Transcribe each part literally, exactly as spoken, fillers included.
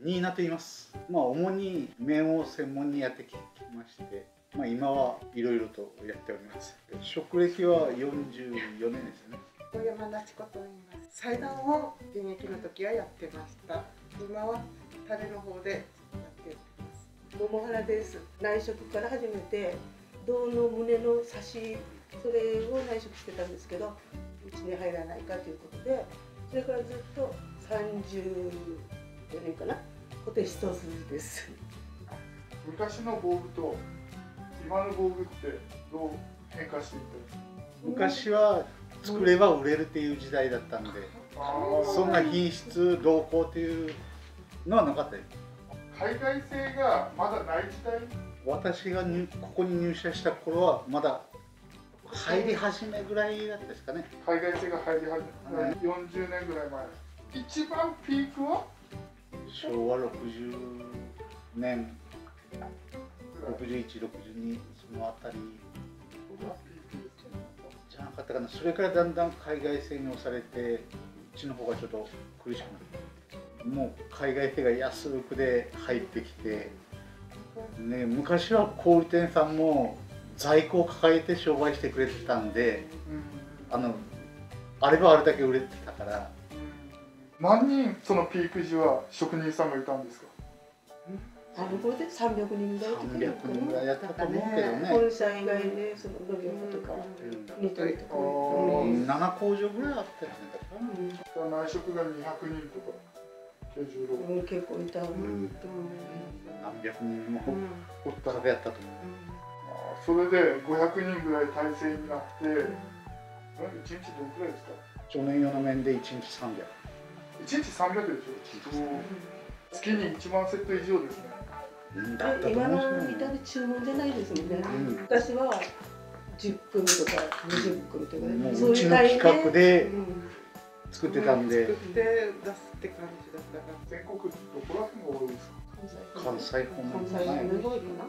新名と言います。まあ主に麺を専門にやってきまして、まあ今はいろいろとやっております。職歴はよんじゅうよねんですね。 小山夏子と言います。裁断を現役の時はやってました。今はタレの方でやってます。 桃原です。内職から始めて胴の胸の差し、それを内職してたんですけど、うちに入らないかということで、それからずっとさんじゅうよねんかな、固定一筋です。 昔の防具と今の防具ってどう変化していったんですか？ 昔は作れば売れるっていう時代だったんで、そんな品質動向っていうのはなかったです。 海外製がまだない時代？ 私が入ここに入社した頃はまだ入り始めぐらいだったですかね。 海外製が入り始め、はい、よんじゅうねんぐらい前。一番ピークはしょうわろくじゅうねん、ろくじゅういち、ろくじゅうに、そのあたりじゃなかったかな。それからだんだん海外製に押されて、うちの方がちょっと苦しくなって、もう海外製が安くで入ってきて、ね、昔は小売店さんも在庫を抱えて商売してくれてたんで、うん、あのあればあれだけ売れてたから。 何人そのピーク時は職人さんがいたんですか？ あの頃でさんびゃくにんぐらいさんびゃくにんぐらいやったと思うけどね。 本社以外でその農業とかニトリとかななこうじょうぐらいあったよね。 内職がにひゃくにんとか計じゅうろく、 結構いた。 何百人もおったらやったと思う。それでごひゃくにんぐらい体制になって、いちにちどのくらいですか？ 去年用の面でいちにちさんびゃく。 いちにちさんびゃくでしょ。月にいちまんセット以上ですね。 今のみたいに注文じゃないですもんね。昔はじゅっくみとかにじゅっくみとかね、 そういう企画で作ってたんで、 作って出すって感じだったから。 全国どこら辺が多いですか？ 関西方面関西方面が多いかな。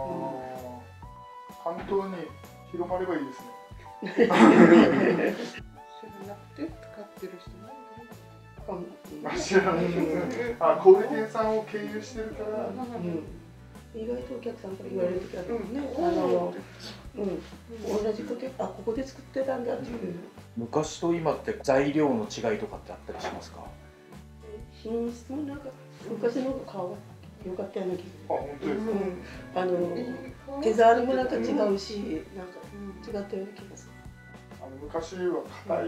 関東に広まればいいですね。 知らなくて使ってる人も知らないあ、小売店さんを経由してるから、 意外とお客さんから言われる時あるもんね。あの、うん、同じこと、あ、ここで作ってたんだっていう。 昔と今って材料の違いとかってあったりしますか？ 品質もなんか昔の方が良かったような気が。 あ、本当ですか。 あの手触りもなんか違うし、なんか違ったような気がする。 あの昔は硬い。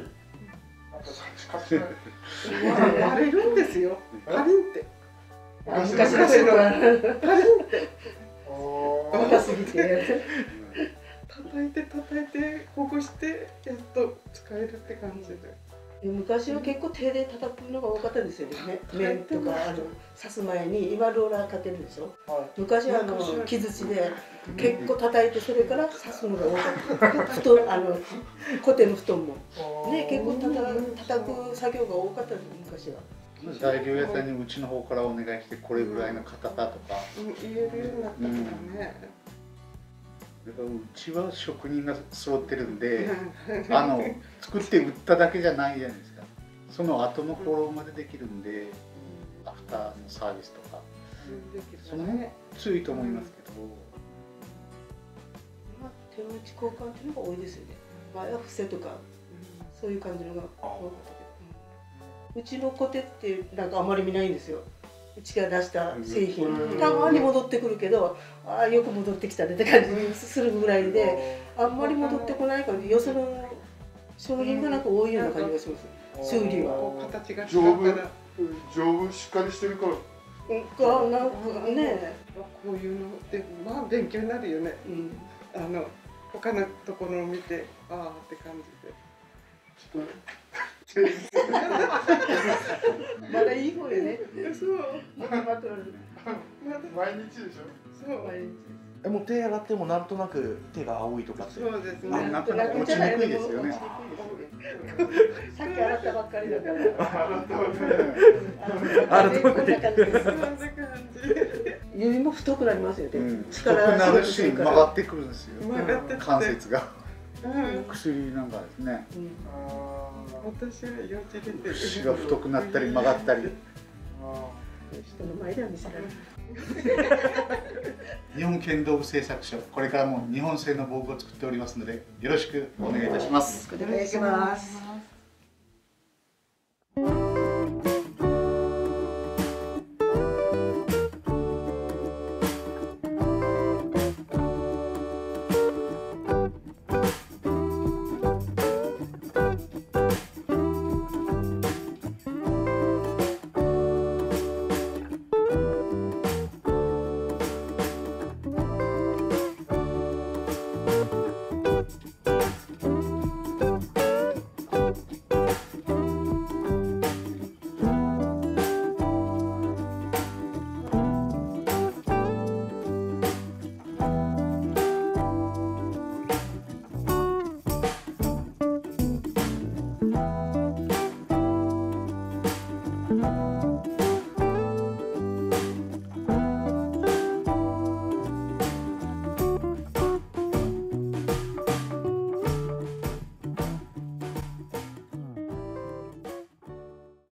割れるんですよ。パリンって。 昔の人はパリンって。 若すぎて。 叩いて叩いてほぐしてやっと使えるって感じで。 昔は結構手で叩くのが多かったですよね。麺とかあの刺す前に今ローラーかけるでしょ。昔はあの木槌で結構叩いてそれから刺すのが多かった。布団あのコテの布団もね結構叩く作業が多かったです昔は。 材料屋さんにうちの方からお願いしてこれぐらいの硬さとか言えるようになったからね。 うちは職人が揃ってるんで、あの作って売っただけじゃないじゃないですか。その後のフォローまでできるんで、アフターのサービスとか、その辺強いと思いますけど。 今手打ち交換っていうのが多いですよね。前は伏せとかそういう感じのが多かったけど、うちのコテってなんかあまり見ないんですよ。うちが出した製品、たまに戻ってくるけど、ああよく戻ってきたねって感じするぐらいで、あんまり戻ってこないから、よその商品がなんか多いような感じがします。修理は。 形が丈夫、丈夫しっかりしてるから。 がなんかね、 こういうのってまあ勉強になるよね。あの他のところを見て、ああって感じで。 ちょっとまだいい方よね。 そう。 毎日でしょ。 そう。 え、もう手洗ってもなんとなく手が青いとかって。 そうですね。 なんとなく落ちにくいですよね。 さっき洗ったばっかりだから。 洗ったばっかり。 洗ったばっかり。 そんな感じ。 指も太くなりますよね。 太くなるし曲がってくるんですよ。 曲がって関節が。 うん。 薬なんかですね。 私はよじれてる。 節が太くなったり曲がったり。 人の前では見せられない。 日本剣道部製作所、これからも日本製の防具を作っておりますので、よろしくお願いいたします。 お願いします。